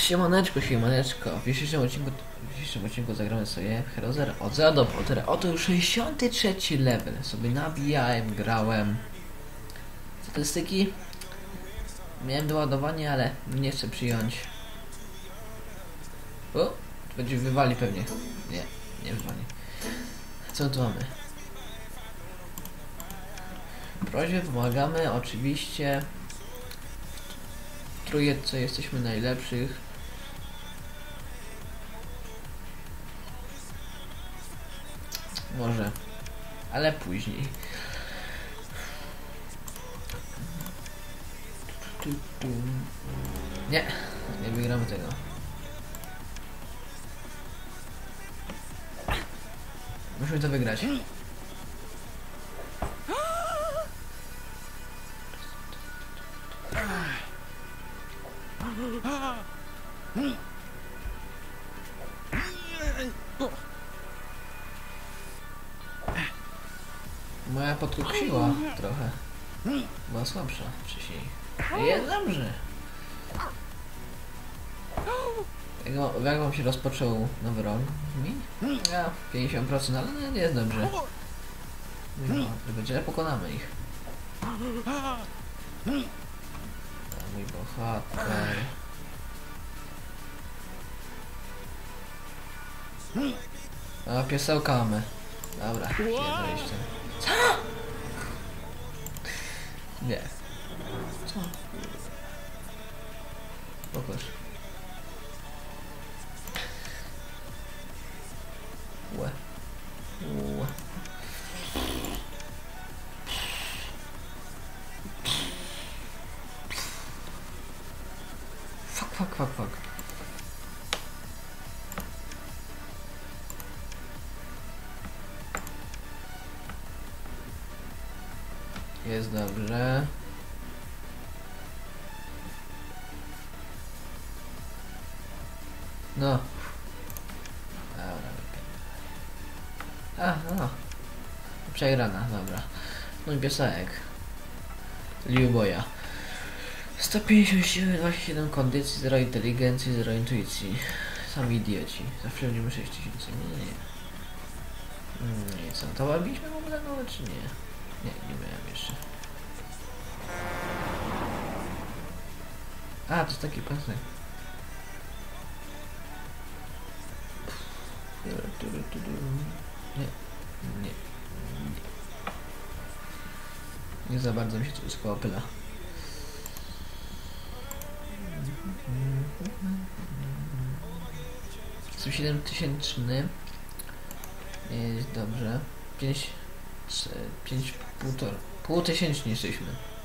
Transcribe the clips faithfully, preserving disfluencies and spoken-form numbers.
Siemaneczko, siemaneczko. W dzisiejszym odcinku, w dzisiejszym odcinku zagramy sobie Hero Zero. Od zera do Pottera. Oto już sześćdziesiąty trzeci level. Sobie nabijałem, grałem. Statystyki. Miałem doładowanie, ale nie chcę przyjąć. O, to będzie wywali pewnie. Nie, nie wywali. Co tu mamy? W prozie pomagamy, oczywiście. W trójce jesteśmy najlepszych. Może, ale później. Nie, nie wygramy tego. Musimy to wygrać. Moja podkusiła trochę. Była słabsza wcześniej. Jest dobrze. Jak, jak wam się rozpoczął nowy rok? Mi? Ja pięćdziesiąt procent, ale nie, nie jest dobrze. No, będzie pokonamy ich. A mój bohater. A piesełka mamy. Dobra, nie zejście. Co? Nie. Co? Pokaż. Łe. Łe. Fuck, fuck, fuck, fuck. Jest dobrze. No. Dobra. A, no. Przegrana, dobra. No i piosenek. Liuboja. sto pięćdziesiąt siły, dwadzieścia siedem kondycji, zero inteligencji, zero intuicji. Sami idioci. Zawsze będziemy sześć tysięcy. Nie, nie. Nie, co? To robiliśmy w ogóle nowe, czy nie? Nie, nie miałem jeszcze. A, to jest taki pasek. Nie, nie, nie. Nie za bardzo mi się tu skoła pyla. sto siedem tysięczny. Jest dobrze. pięć, pięć, półtora, pół tysięczni jesteśmy.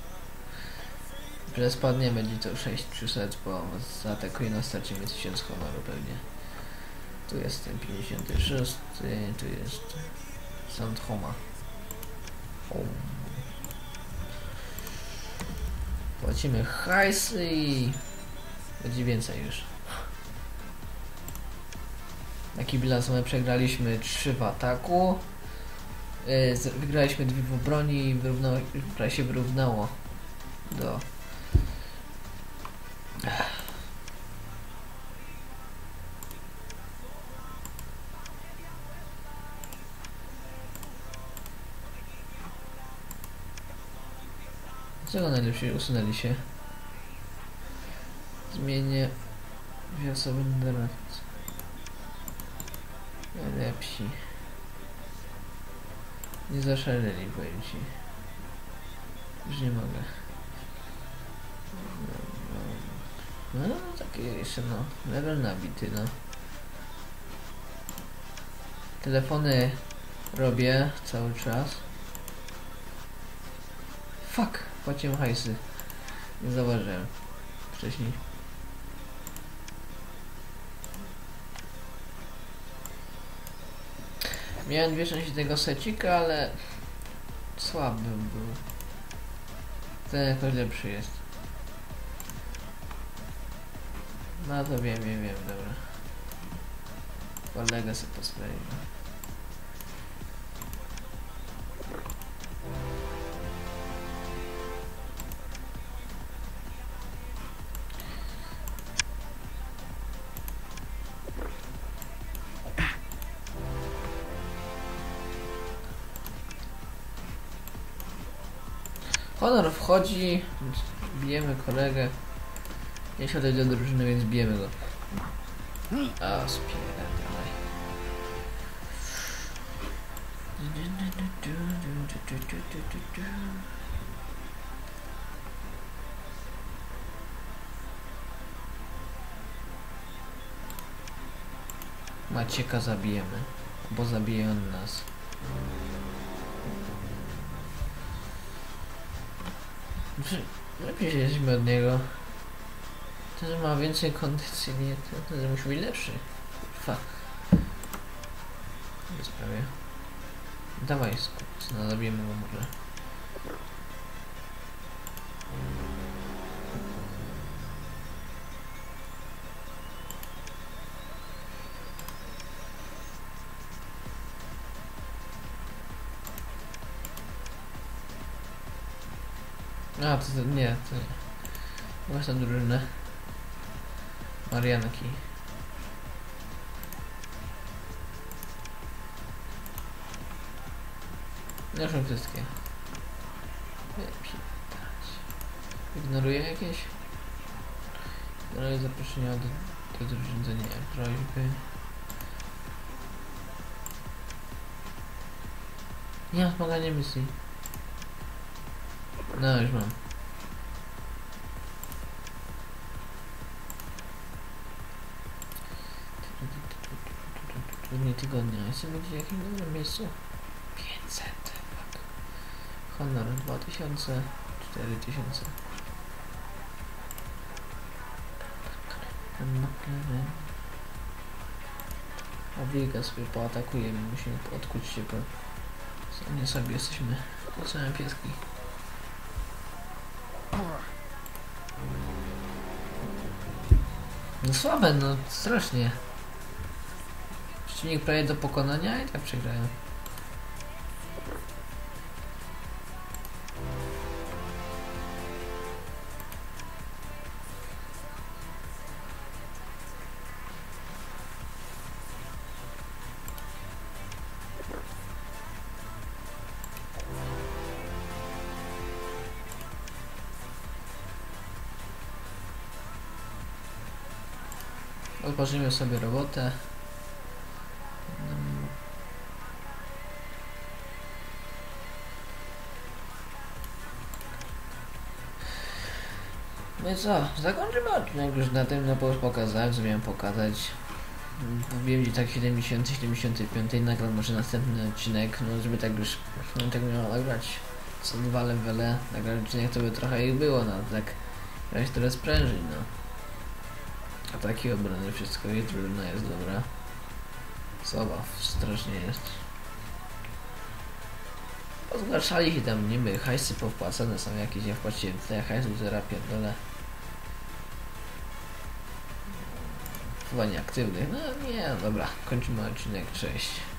Że spadnie, będzie to sześć trzysta, bo zaatakuje nas, stracimy tysiąc honoru pewnie. Tu jest ten pięćdziesiąty szósty, tu jest Sand Homa. Home. Płacimy hajsy i będzie więcej już. Taki bilans my przegraliśmy trzy w ataku. Yy, wygraliśmy dwie w obronie i wyrównało, prawie się wyrównało do... Czego najlepsze usunęli się? Zmienię dwie osoby na doradcę. Najlepsi. Nie zaszaleli, powiem ci. Już nie mogę. No, no takie jeszcze no. Level nabity, no. Telefony robię cały czas. Fuck! Płaciłem hajsy. Nie zauważyłem wcześniej. Miałem dwie części tego secika, ale słaby był. Ten jakoś lepszy jest. No to wiem, wiem, wiem, dobra. Kolega sobie posprawił. Honor wchodzi, bijemy kolegę. Nie siadaj do drużyny, więc bijemy go. A, spierdalaj. Macieka zabijemy, bo zabije on nas. Lepiej się jesteśmy od niego. Ten ma więcej kondycji, nie? Ten, ten musi być lepszy. Fa. Nie sprawie. Dawaj, no, zabijemy go może. A, to, to nie, to nie. Własna drużyna. Marianki. Nie są wszystkie. Wypitać. Ignoruję jakieś? Ignoruję zaproszenia do, do drużyny, nie, prośby. Nie mam wspomagania misji. No, już mam. Nie tygodnia. Chcę być w jakimś dobrym miejscu. pięćset. Honor dwa tysiące. cztery tysiące. A wilka sobie pooatakujemy. Musimy odkuć się go. Nie sobie jesteśmy. Po całym pieski. No słabe, no strasznie. Przeciwnik prawie do pokonania i tak przegrają. Odpocznijmy sobie robotę. No i co? Zakończymy odcinek już na tym, no bo już pokazałem, co miałem pokazać. Wiem, że tak siedemdziesiąt siedemdziesiąt pięć nagram może następny odcinek, no żeby tak już, no tak miało nagrać co dwa levele, nagrać odcinek to by trochę ich było, no tak grać teraz prężej, no. Ataki, obrony, wszystko jest, drużyna jest dobra. Zabaw strasznie jest. Pozgłaszali się tam niby, hajsy powpłacane są jakieś, ja wpłaciłem te hajsy, zera pierdolę. Chyba nieaktywnych, no nie, dobra, kończymy odcinek, cześć.